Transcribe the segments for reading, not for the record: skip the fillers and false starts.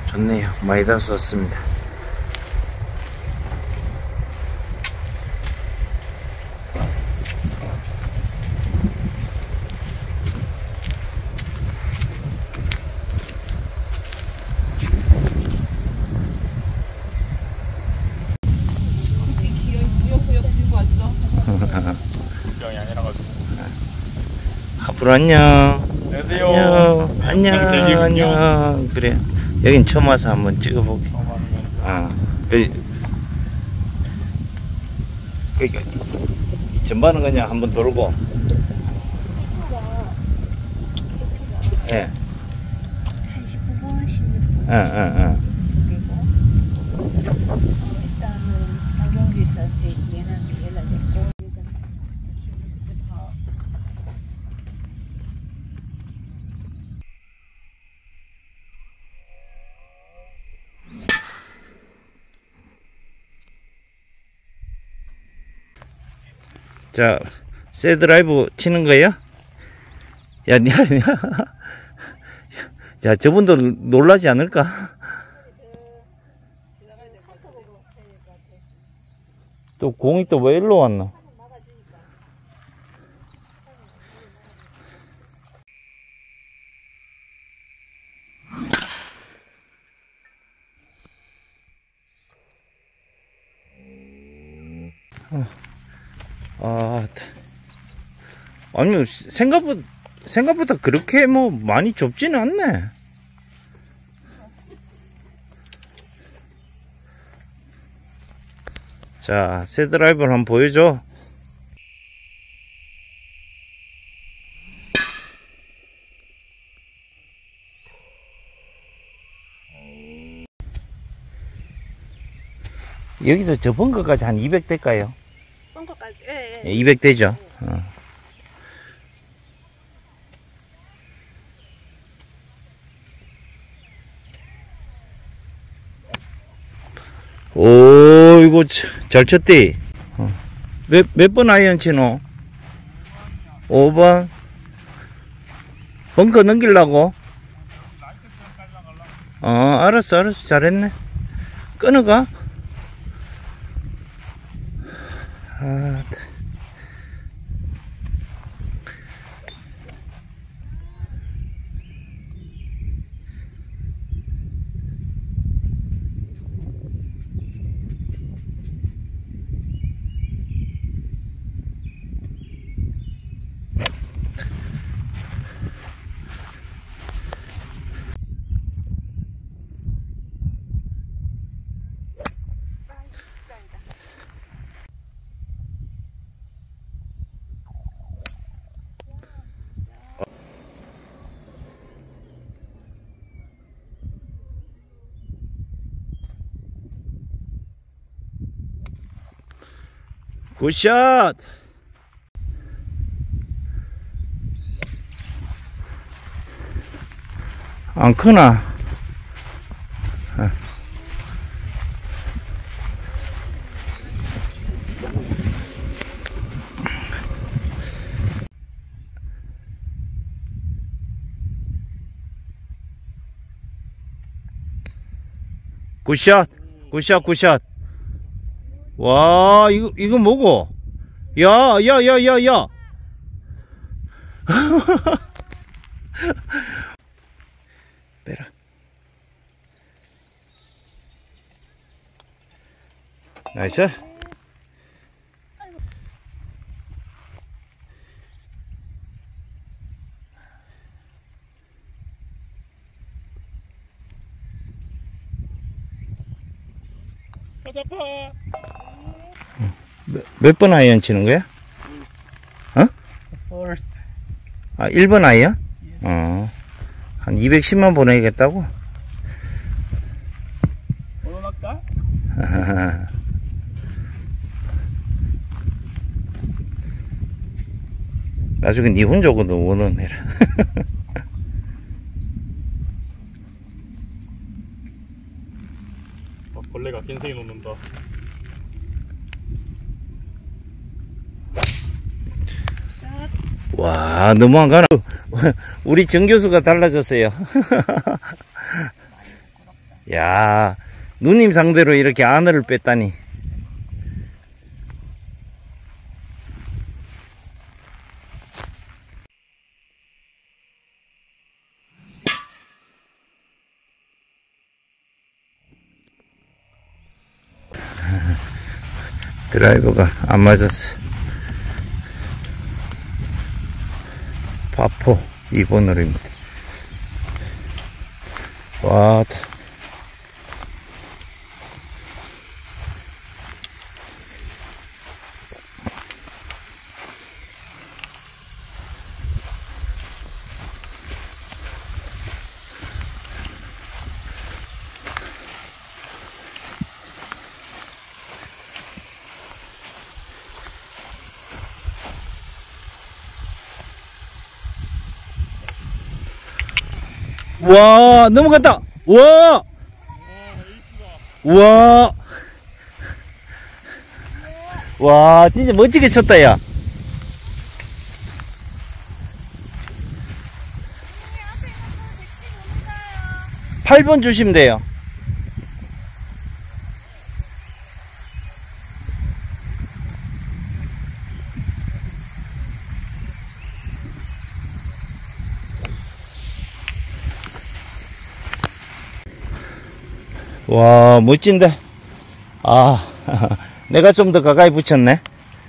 좋네요. 많이 다수 왔습니다. 앞으로 안녕. 안녕하세요. 안녕. 안녕. 그래. 여긴 처음 와서 한번 찍어보게. 전반은 그냥 한번 돌고. 예. 한 19분, 16분. 그리고 일단은 박영기 씨한테 얘한테 연락했고. 자, 새 드라이브 치는 거예요? 야, 야, 저분도 놀라지 않을까? 또 공이 또 왜 일로 왔나? 아니, 생각보다 그렇게 뭐 많이 좁지는 않네. 자, 새 드라이버를 한번 보여줘. 여기서 저 벙커까지 한 200대일까요? 벙커까지? 예. 200대죠. 오, 이거 잘 쳤대. 몇 번 아이언 치노? 5번? 벙커 넘기려고? 알았어. 잘했네. 끊어가? 굿샷! 안 크나? 굿샷. 와, 이거 뭐고? 야. 빼라. 나이스. 잡아. 몇 번 아이언 치는 거야? First. 1번 아이언? 한 210만 보내야겠다고? 번호 할까? 나중에 니 혼자 오고도 원원해라. 벌레가 겐생이 놓는다. 와, 너무 안 가나? 우리 정 교수가 달라졌어요. 야, 누님 상대로 이렇게 아너를 뺐다니. 드라이버가 안 맞았어. 파포 2번으로입니다. 와, 와, 넘어갔다. 와, 와, 와, 진짜 멋지게 쳤다, 야. 8번 주시면 돼요. 와, 멋진데. 아, 내가 좀 더 가까이 붙였네.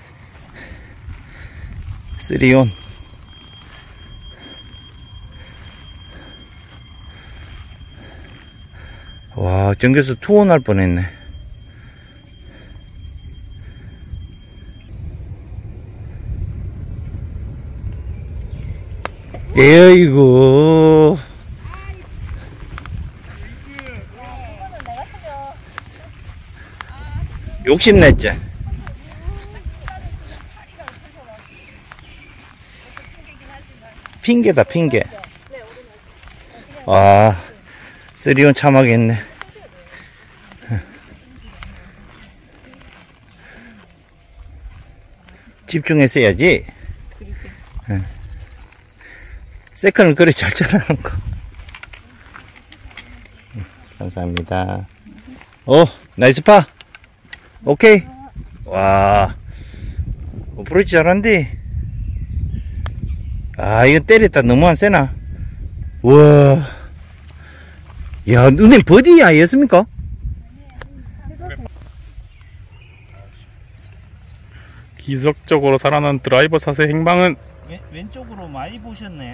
3온. 와, 전교수 2온 할 뻔했네. 에이구. 욕심냈지? 핑계다, 핑계. 와, 3온 참하겠네. 집중했어야지. 세컨을 그리 잘 쳐라는 거. 감사합니다. 오, 나이스 파. 오케이. 와, 어프로치 잘한디. 아, 이거 때렸다. 너무 안 세나? 와, 야, 누님 버디 아니었습니까? 기적적으로 살아난 드라이버 샷의 행방은 왼쪽으로 많이 보셨네.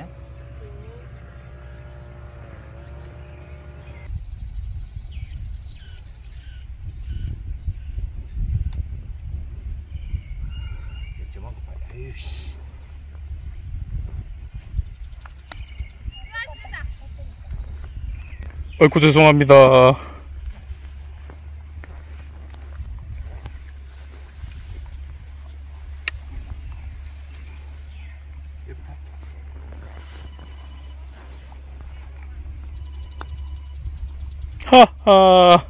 어이구 죄송합니다. 하하.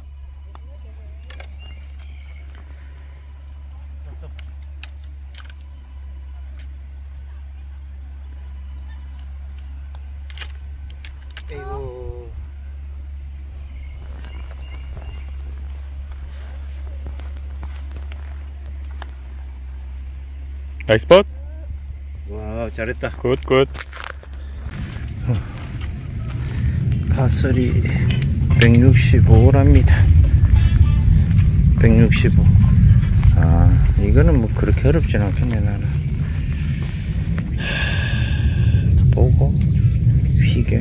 에이구. 나이스 팟. 와, 잘했다. 굿굿. 파설이 165랍니다. 165. 아, 이거는 뭐 그렇게 어렵진 않겠네, 나는. 보고, 휘게.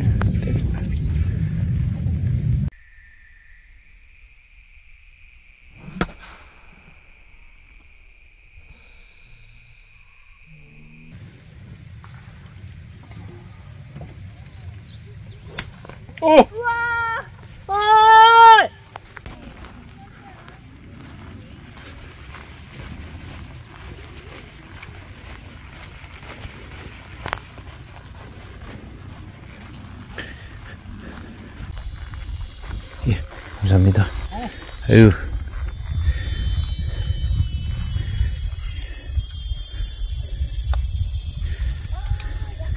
오! 예, 감사합니다. 아유.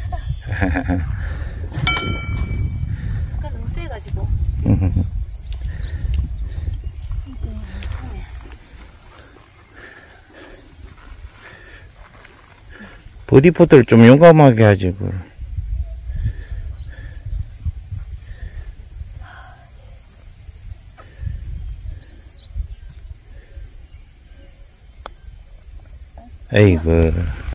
아까 너무 세가지고. 버디 포트를 좀 용감하게 하지, 그걸. 에이구.